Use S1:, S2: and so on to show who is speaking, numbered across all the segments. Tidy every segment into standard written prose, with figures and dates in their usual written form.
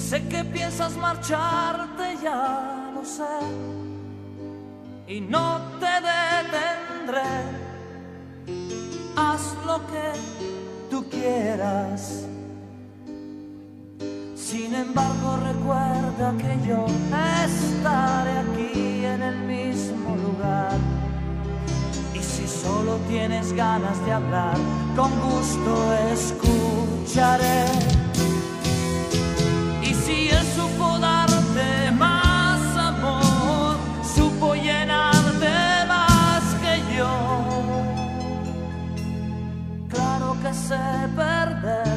S1: Sé que piensas marcharte, ya lo sé, y no te detendré. Haz lo que tú quieras. Sin embargo, recuerda que yo estaré aquí en el mismo lugar. Y si solo tienes ganas de hablar, con gusto escucharé. Y si él supo darte más amor, supo llenarte más que yo. Claro que sé perder,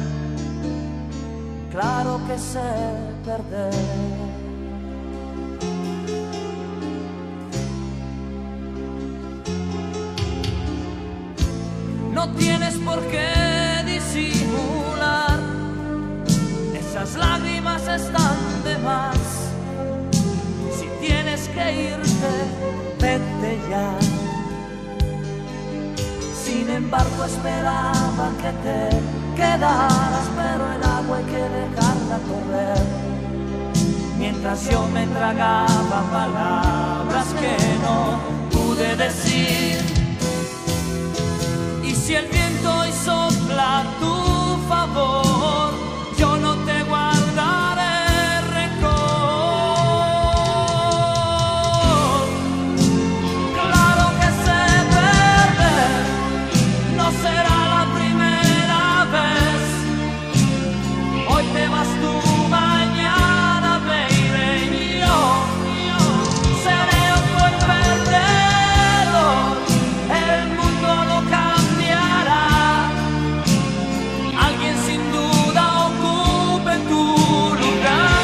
S1: claro que sé perder. No tienes por qué disimular, esas lágrimas están de más. Si tienes que irte, vete ya. Sin embargo, esperaba que te quedaras, pero el agua hay que dejarla correr. Mientras yo me tragaba palabras que no pude decir. Y si el viento hoy sopla a tu favor, yo no te guardaré rencor. Claro que sé perder, no será la primera vez. Hoy te vas tú, mañana me iré yo. Seré otro el perdedor, el mundo lo cambiará. Alguien sin duda ocupe tu lugar.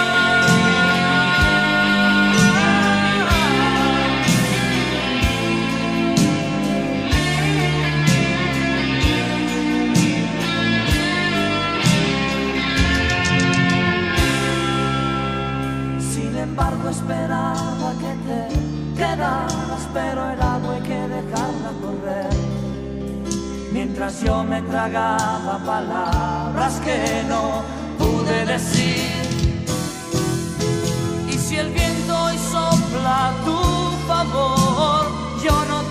S1: Sin embargo, esperaba que te quedaras, pero el agua hay que dejarla correr. Mientras yo me tragaba palabras que no pude decir. Y si el viento hoy sopla a tu favor, yo no